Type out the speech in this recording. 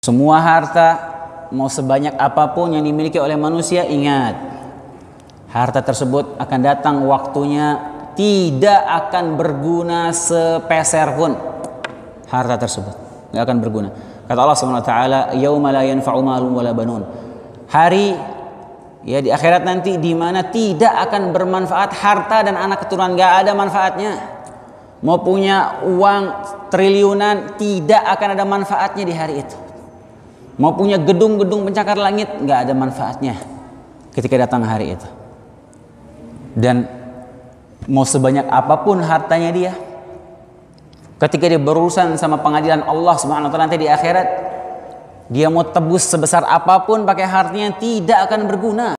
Semua harta, mau sebanyak apapun yang dimiliki oleh manusia, ingat, harta tersebut akan datang waktunya tidak akan berguna sepeser pun. Harta tersebut nggak akan berguna. Kata Allah Subhanahu wa taala, "Yauma la yanfa'u malun wala banun." Hari ya di akhirat nanti di mana tidak akan bermanfaat harta dan anak keturunan, nggak ada manfaatnya. Mau punya uang triliunan tidak akan ada manfaatnya di hari itu. Mau punya gedung-gedung pencakar langit nggak ada manfaatnya ketika datang hari itu. Dan mau sebanyak apapun hartanya dia, ketika dia berurusan sama pengadilan Allah Subhanahu wa taala nanti di akhirat, dia mau tebus sebesar apapun pakai hartanya tidak akan berguna.